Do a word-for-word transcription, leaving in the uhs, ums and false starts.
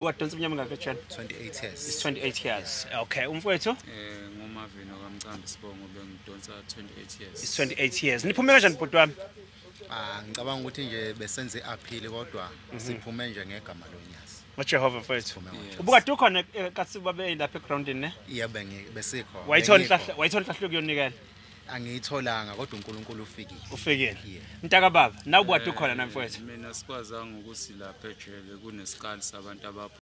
Wadonsa iminyaka mingaki Jen? twenty-eight years. It's twenty-eight years. Okay, umfowethu? Eh ngomavino kaMcambi Sibongo bengidonsa twenty-eight years. It's twenty-eight years. Niphume kanjani bhuti wami? Ah ngicabanga ukuthi nje besenze appeal kodwa siphume nje ngegama loNyasi. NgoJehova mfowethu. Ubukade ukhona kasi babe lapha egroundini ne? Yebo besikho. Wayithola inhlahla, wayithola inhlahla kuyonikela. Angiyitholanga kodwa uNkulunkulu ufikile. Ufikile. Mntaka baba, nawe ubukade ukhona namfowethu. Mina sikwazanga ukuthi lapha ejele kunesikali sabantu abapha